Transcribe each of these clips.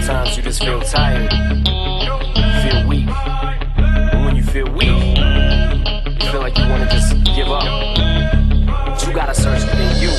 Sometimes you just feel tired, feel weak. And when you feel weak, you feel like you wanna just give up. But you gotta search within you.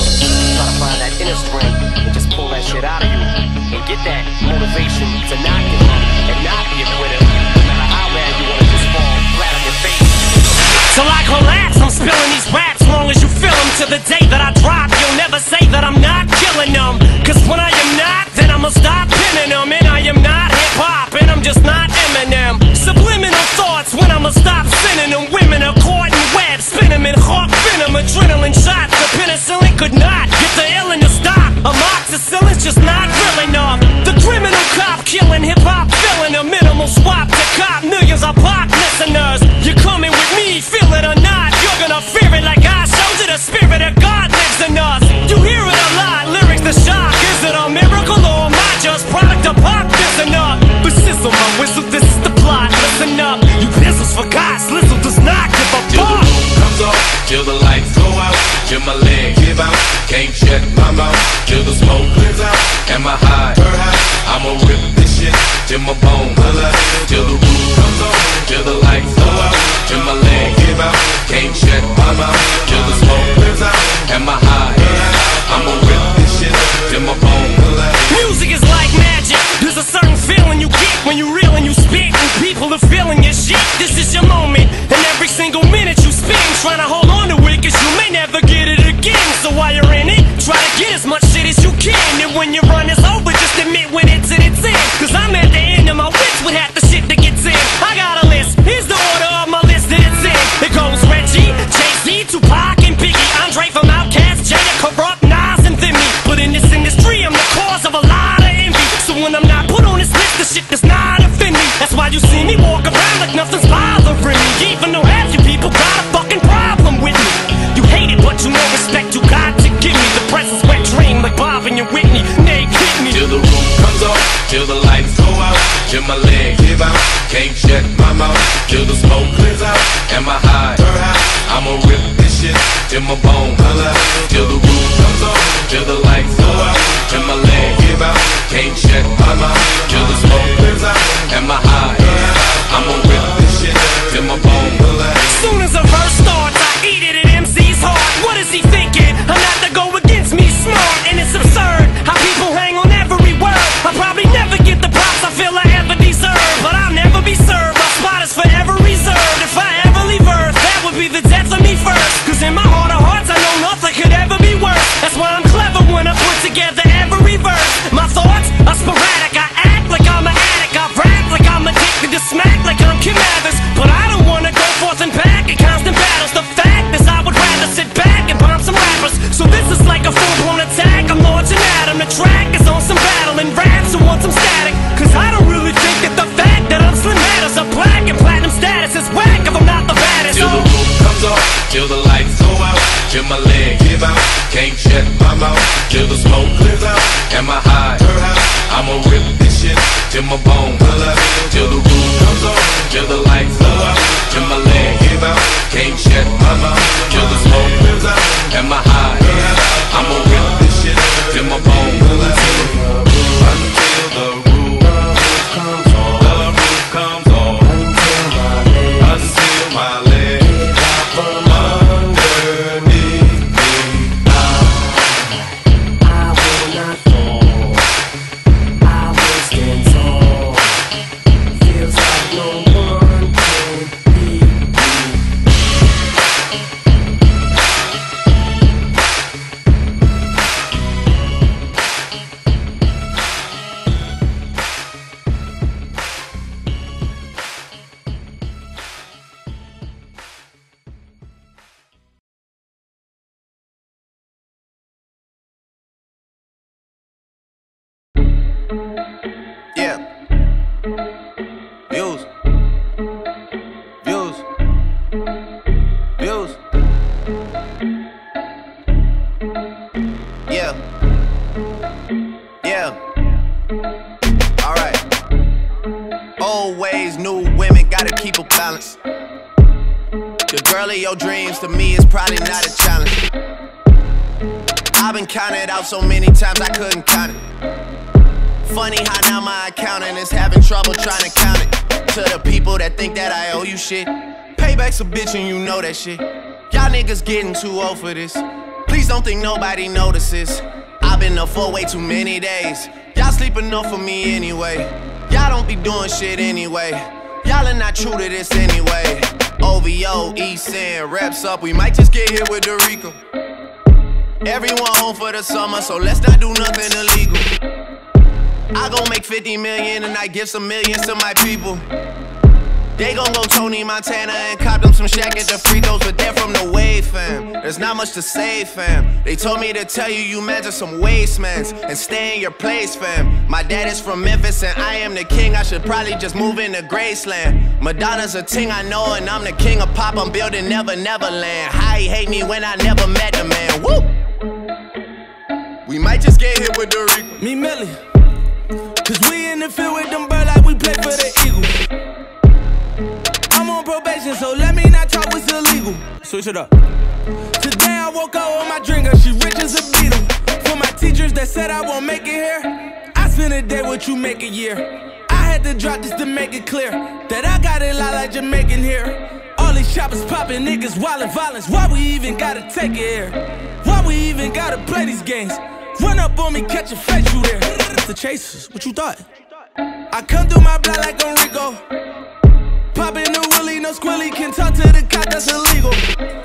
Try to find that inner strength and just pull that shit out of you. And get that motivation to not give up and not give with it. No matter how bad you wanna just fall flat on your face. Till I collapse, I'm spilling these raps long as you feel them. To the day that I drop, you'll never say that I'm not killing them. Cause when I am not, then I'ma stop pinning them. And I am not hip-hop, and I'm just not Eminem. Subliminal thoughts when I'ma stop sending them. Women are caught in webs, spin them in hawk venom. Adrenaline shots, the penicillin could not get the illin to stop. Amoxicillin's just not real enough. The criminal cop killing hip-hop, filling a minimal swap to cop millions of pop listeners. You're coming with me, feel it or not, you're gonna fear it like I showed you. The spirit of God lives in us. You hear it a lot, lyrics the shock. Is it a miracle or am I just product of pop? Listen up, but sizzle my whistle, this is the plot. Listen up, you pistols for God, Slizzle does not give a fuck. Till the roof comes off, till the lights go out, till my legs give out, can't shut my mouth, till the smoke clears out, and my high, I'ma rip this shit till my bones. Till the roof comes off, till the lights go out, till my legs give out, can't shut my mouth, till the smoke clears out, and my high, I'ma rip this shit till my bones. Music is like magic. There's a certain feeling you get when you reel and you spit, and people are feeling your shit. This is your moment, and every single minute you spend trying to hold on to it, cause you may never get it again. So while you're in it, try to get as much shit as you can. And when your run is over, just admit when it's in its end. Cause I'm at the end of my wits with half the shit that gets in. I got a list, here's the order of my list that it's in. It goes Reggie, Jay-Z, Tupac, and Biggie, Andre from Outkast, Jada, Corrupt, Nas, and Thimmy. But in this industry, I'm the cause of a lot of envy. So when I'm not put on this list, the shit does not offend me. That's why you see me walk around like nothing's bothering me. Even though half you people got a fucking problem with me. You hate it, but you know respect you got to give me. The presence wet dream like Bob and your Whitney. Nay, hit me. Till the roof comes off, till the lights go out, till my legs give out, can't shut my mouth, till the smoke clears out, and my high, I'ma rip this shit till my bones. Till the roof comes off, till the lights go out, till my legs give out, can't shut my mouth, till the smoke clears out, and my high, I'ma rip this shit till my bones. Soon as a verse starts, I eat it at MC's heart. What is he thinking? I'm not to go against me, smart, and it's absurd how people hang on every word. I probably never get the props I feel I ever deserve, but I'll never be served. My spot is forever reserved. If I ever leave Earth, that would be the death of me first. Cause in my heart of hearts, I know nothing could ever be worse. That's why I'm clever when I put together every verse. My thoughts are sporadic. I act like I'm an addict. I rap like I'm addicted to smack like I'm Kim Mathers. But I don't wanna go forth and back in constant battles. The fact is I would rather sit back and bomb some rappers. So this is like a full-blown attack. I'm launching at 'em. The track is on some battle and raps who want some static. Cause I don't really think that the fact that I'm slim matters. A black and platinum status is whack if I'm not the baddest. Till the roof comes off, till the lights go out, till my legs give out, can't shut my mouth, till the smoke clears out, and my high, I'ma rip this shit till my bones. Till the roof comes off, till the lights go out, till my legs give out, can't shut my mouth, till the smoke clears out, and my high, I'ma rip this shit till my bones. Until the roof comes off, the roof comes off, until my legs underneath me. I will not fall, I will stand tall. Feels like no one can beat me. Yeah. Views. Views. Views. Yeah. Yeah. Alright. Old ways, new women, gotta keep a balance. The girl of your dreams to me is probably not a challenge. I've been counted out so many times I couldn't count it. Funny how now my accountant is having trouble trying to count it. To the people that think that I owe you shit, payback's a bitch and you know that shit. Y'all niggas getting too old for this. Please don't think nobody notices. I've been up for way too many days. Y'all sleep enough for me anyway. Y'all don't be doing shit anyway. Y'all are not true to this anyway. OVO, East End, reps up. We might just get hit with Dorico. Everyone home for the summer, so let's not do nothing illegal. I gon' make 50 million and I give some millions to my people. They gon' go Tony Montana and cop them some Shaq at the free throws, but they're from the wave, fam. There's not much to say, fam. They told me to tell you you measure some wastemans and stay in your place, fam. My dad is from Memphis and I am the king. I should probably just move into Graceland. Madonna's a ting I know and I'm the king of pop. I'm building Never Neverland. How he hate me when I never met the man. Woo! We might just get hit with Dorico. Me Millie, cause we in the field with them birds like we play for the Eagles. I'm on probation, so let me not talk what's illegal. Switch it up. Today I woke up with my drinker, she rich as a beetle. For my teachers that said I won't make it here, I spend a day what you make a year. I had to drop this to make it clear that I got it lot like Jamaican here. All these shoppers popping, niggas wildin' violence. Why we even gotta take it here? Why we even gotta play these games? Run up on me, catch a face, you there. The chasers, what you thought? I come through my block like Enrico. Poppin' the willy, no squilly, can talk to the cop, that's illegal.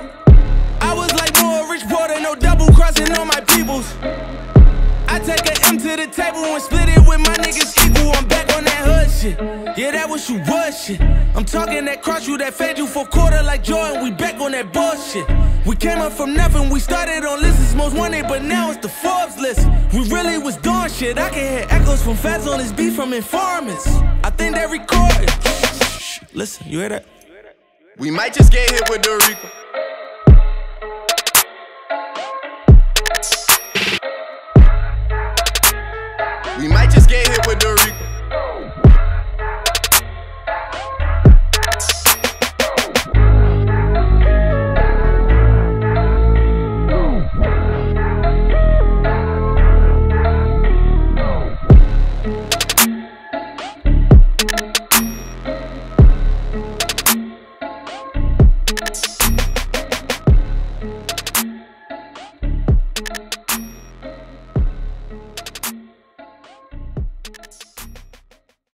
I was like more rich porter, no double crossing on my peoples. I take an M to the table and split it with my niggas equal. I'm back on that hood shit. Yeah, that what you was shit. I'm talking that cross you, that fade you for quarter like Jordan. We back on that bullshit. We came up from nothing, we started on lists most wanted, but now it's the Forbes list. We really was doing shit. I can hear echoes from feds on this beat from informants. I think they recorded. Listen, you hear that? We might just get hit with Dorico. We might just get hit with Dorico.